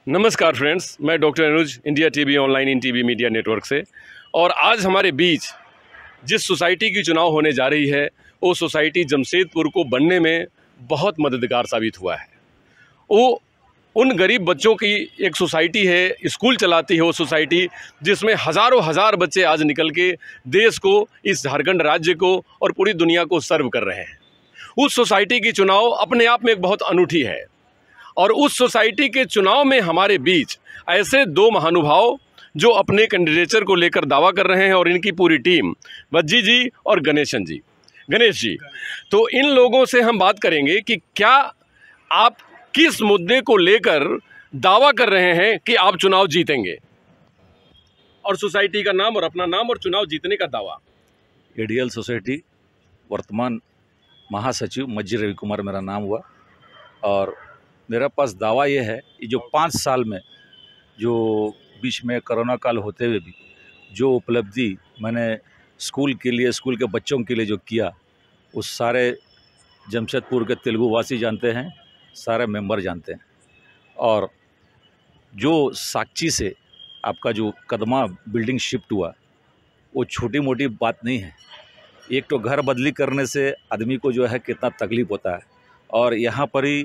नमस्कार फ्रेंड्स, मैं doctor Anuj, India TV online in TV media network से। और आज हमारे बीच जिस सोसाइटी की चुनाव होने जा रही है वो सोसाइटी जमशेदपुर को बनने में बहुत मददगार साबित हुआ है। वो उन गरीब बच्चों की एक सोसाइटी है, स्कूल चलाती है वो सोसाइटी, जिसमें हज़ारों हज़ार बच्चे आज निकल के देश को, इस झारखंड राज्य को और पूरी दुनिया को सर्व कर रहे हैं। उस सोसाइटी की चुनाव अपने आप में एक बहुत अनूठी है और उस सोसाइटी के चुनाव में हमारे बीच ऐसे दो महानुभाव जो अपने कैंडिडेचर को लेकर दावा कर रहे हैं और इनकी पूरी टीम, वज्जी जी और गणेश जी। तो इन लोगों से हम बात करेंगे कि क्या आप किस मुद्दे को लेकर दावा कर रहे हैं कि आप चुनाव जीतेंगे, और सोसाइटी का नाम और अपना नाम और चुनाव जीतने का दावा। एडीएल सोसाइटी वर्तमान महासचिव मज्जी रवि कुमार मेरा नाम हुआ, और मेरा पास दावा ये है कि जो 5 साल में जो बीच में कोरोना काल होते हुए भी जो उपलब्धि मैंने स्कूल के लिए, स्कूल के बच्चों के लिए जो किया, उस सारे जमशेदपुर के तेलुगु वासी जानते हैं, सारे मेंबर जानते हैं। और जो साक्षी से आपका जो कदमा बिल्डिंग शिफ्ट हुआ वो छोटी मोटी बात नहीं है। एक तो घर बदली करने से आदमी को जो है कितना तकलीफ़ होता है, और यहाँ पर ही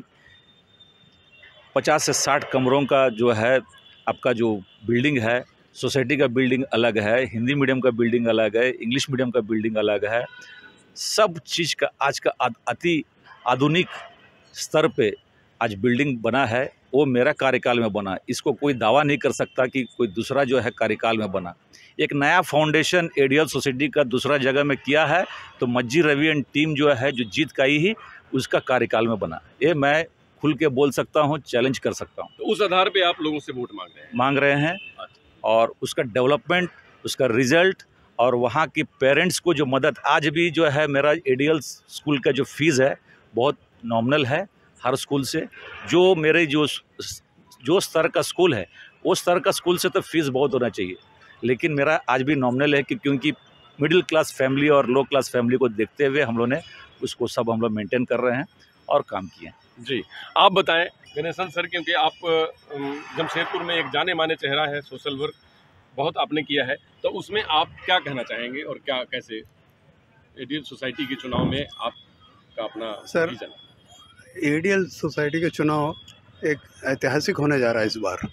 50 से 60 कमरों का जो है आपका जो बिल्डिंग है, सोसाइटी का बिल्डिंग अलग है, हिंदी मीडियम का बिल्डिंग अलग है, इंग्लिश मीडियम का बिल्डिंग अलग है। सब चीज़ का आज का अति आधुनिक स्तर पे आज बिल्डिंग बना है, वो मेरा कार्यकाल में बना। इसको कोई दावा नहीं कर सकता कि कोई दूसरा जो है कार्यकाल में बना। एक नया फाउंडेशन एडीएल सोसाइटी का दूसरा जगह में किया है, तो मज्जी रवि एंड टीम जो है जो जीत का ही उसका कार्यकाल में बना। ये मैं खुल के बोल सकता हूँ, चैलेंज कर सकता हूँ। तो उस आधार पे आप लोगों से वोट मांग रहे हैं। और उसका डेवलपमेंट, उसका रिजल्ट और वहाँ के पेरेंट्स को जो मदद, आज भी जो है मेरा एडीएल स्कूल का जो फीस है बहुत नॉमिनल है हर स्कूल से। जो मेरे जो स्तर का स्कूल है वो स्तर का स्कूल से तो फीस बहुत होना चाहिए, लेकिन मेरा आज भी नॉमिनल है कि क्योंकि मिडिल क्लास फैमिली और लो क्लास फैमिली को देखते हुए हम लोग ने उसको सब हम लोग मेंटेन कर रहे हैं और काम किए हैं। जी, आप बताएं गणेशन सर, क्योंकि आप जमशेदपुर में एक जाने माने चेहरा है, सोशल वर्क बहुत आपने किया है, तो उसमें आप क्या कहना चाहेंगे और क्या कैसे एडीएल सोसाइटी के चुनाव में आपका अपना सर, एडीएल सोसाइटी के चुनाव एक ऐतिहासिक होने जा रहा है इस बार।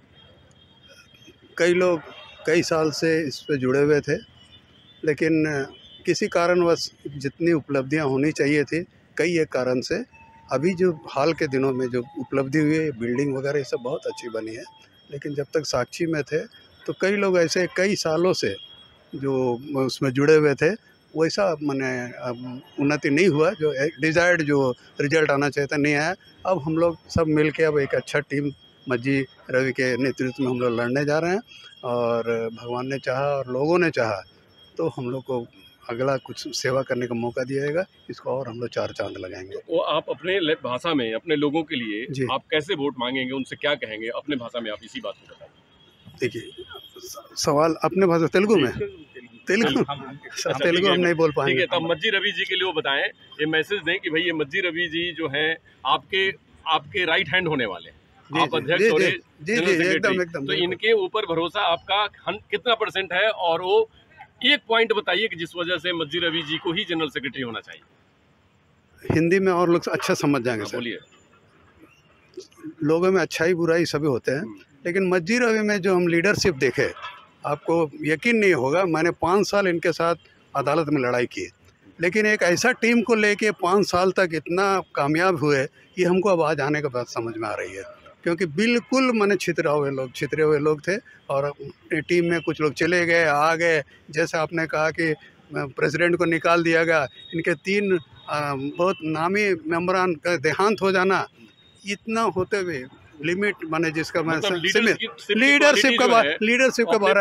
कई लोग कई साल से इस पे जुड़े हुए थे, लेकिन किसी कारणवश जितनी उपलब्धियां होनी चाहिए थी, कई एक कारण से अभी जो हाल के दिनों में जो उपलब्धि हुई है, बिल्डिंग वगैरह ये सब बहुत अच्छी बनी है, लेकिन जब तक साक्षी में थे तो कई लोग ऐसे कई सालों से जो उसमें जुड़े हुए थे, वैसा माने उन्नति नहीं हुआ, जो डिज़ायर्ड जो रिजल्ट आना चाहिए था नहीं आया। अब हम लोग सब मिल के अब एक अच्छा टीम मज्जी रवि के नेतृत्व में हम लोग लड़ने जा रहे हैं, और भगवान ने चाहा और लोगों ने चाहा तो हम लोग को अगला कुछ सेवा करने का मौका दिया जाएगा। इसको और हम लोग 4 चांद लगाएंगे। वो आप अपने भाषा में अपने लोगों के लिए आप कैसे वोट मांगेंगे, उनसे क्या कहेंगे अपने भाषा में, आप इसी बात को बताएं। देखिए, सवाल अपने भाषा तेलुगु में, तेलुगु हम नहीं बोल पाएंगे। ठीक है, तब मज्जी रवि जी के लिए वो बताएं, ये मैसेज दें कि भाई ये मज्जी रवि जी जो हैं आपके राइट हैंड होने वाले, आप अध्यक्ष हो, एकदम। तो इनके ऊपर भरोसा आपका कितना % है, और वो एक पॉइंट बताइए कि जिस वजह से मज्जी रवि जी को ही जनरल सेक्रेटरी होना चाहिए। हिंदी में और लोग अच्छा समझ जाएंगे सर। बोलिए। लोगों में अच्छाई बुराई सभी होते हैं, लेकिन मज्जी रवि में जो हम लीडरशिप देखे, आपको यकीन नहीं होगा, मैंने 5 साल इनके साथ अदालत में लड़ाई की, लेकिन एक ऐसा टीम को लेके 5 साल तक इतना कामयाब हुए, ये हमको अब आज आने के बाद समझ में आ रही है। क्योंकि बिल्कुल मैंने छितरे हुए लोग थे, और टीम में कुछ लोग चले गए, आ गए। जैसे आपने कहा कि प्रेसिडेंट को निकाल दिया गया, इनके 3 बहुत नामी मेंबरान का देहांत हो जाना, इतना होते हुए लिमिट माने जिसका मैं लीडरशिप के बारे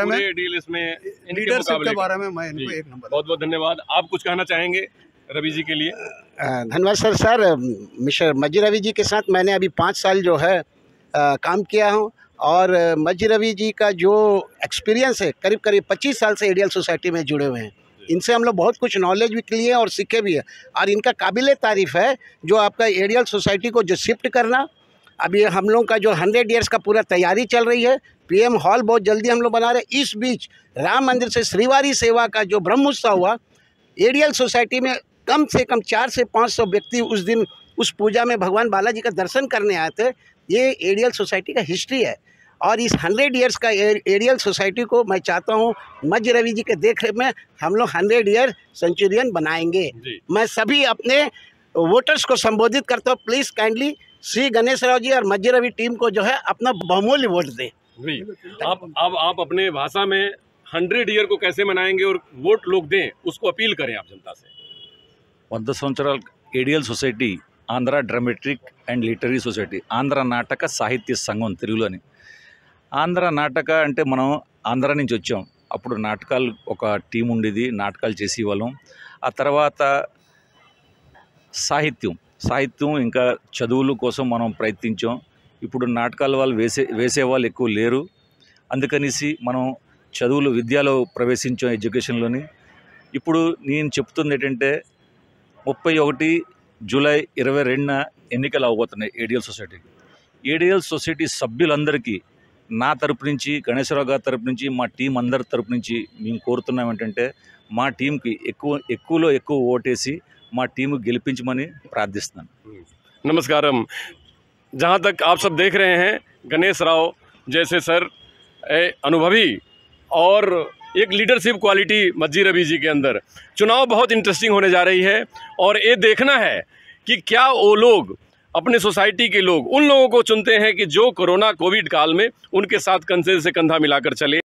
में मैं इनको 1 नंबर। बहुत बहुत धन्यवाद। आप कुछ कहना चाहेंगे रवि जी के लिए? धन्यवाद सर। मिस्टर मज्जी रवि जी के साथ मैंने अभी 5 साल जो है काम किया हूँ, और मज्जी रवि जी का जो एक्सपीरियंस है, करीब 25 साल से एडीएल सोसाइटी में जुड़े हुए हैं। इनसे हम लोग बहुत कुछ नॉलेज भी लिए और सीखे भी है, और इनका काबिल तारीफ़ है जो आपका एडीएल सोसाइटी को जो शिफ्ट करना अभी हम लोग का जो 100 ईयर्स का पूरा तैयारी चल रही है। पीएम हॉल बहुत जल्दी हम लोग बना रहे हैं। इस बीच राम मंदिर से श्रीवारी सेवा का जो ब्रह्मोत्सव हुआ, एडीएल सोसाइटी में कम से कम 400 से 500 व्यक्ति उस दिन उस पूजा में भगवान बालाजी का दर्शन करने आए थे। ये एडीएल सोसाइटी का हिस्ट्री है और इस 100 ईयर्स का एडीएल सोसाइटी को मैं चाहता हूँ मध्य रवि जी के देख रेख में हम लोग 100 ईयर सेंचुरियन बनाएंगे। मैं सभी अपने वोटर्स को संबोधित करता हूँ, प्लीज़ काइंडली श्री गणेश राव जी और मध्य रवि टीम को जो है अपना बहुमूल्य वोट दें। जी, आप अपने भाषा में 100 ईयर को कैसे मनाएंगे और वोट लोग दें, उसको अपील करें आप जनता से। 100 సంవత్సరాల ADL society Andhra dramatic and literary society, Andhra నాటక సాహిత్య సంఘం తెలుగులోని. ఆంధ్ర నాటక అంటే మనం ఆంధ్ర నుంచి వచ్చాం. అప్పుడు నాటకాలు ఒక టీం ఉండేది, నాటకాలు చేసేవాళ్ళం. ఆ తర్వాత సాహిత్యం ఇంకా చదువుల కోసం మనం ప్రయత్నించాం. ఇప్పుడు నాటకాల వాళ్ళు వేసేవాళ్ళు ఎక్కువ లేరు. అందుకనేసి మనం చదువులు విద్యలో ప్రవేశించాం, ఎడ్యుకేషన్లోని. ఇప్పుడు నేను చెప్తుంది ఏంటంటే 31 జూలై 22న ఎన్నికలు అవబోతున్నాయి ఏడిఎల్ సొసైటీకి. ఏడిఎల్ సొసైటీ సభ్యులందరికీ నా తరపు నుంచి, గణేశ్వరరావు గారి తరపు నుంచి, మా టీం అందరి తరపు నుంచి మేము కోరుతున్నాం ఏంటంటే మా టీంకి ఎక్కువలో ఎక్కువ ఓటేసి మా టీము गेलिपिंचमनी प्रार्थिస్తున్నాను। नमस्कारम। जहाँ तक आप सब देख रहे हैं, गणेश राव जैसे सर अनुभवी और एक लीडरशिप क्वालिटी मज्जी रवि जी के अंदर, चुनाव बहुत इंटरेस्टिंग होने जा रही है और ये देखना है कि क्या वो लोग, अपने सोसाइटी के लोग, उन लोगों को चुनते हैं कि जो कोरोना कोविड काल में उनके साथ कंधे से कंधा मिलाकर चले।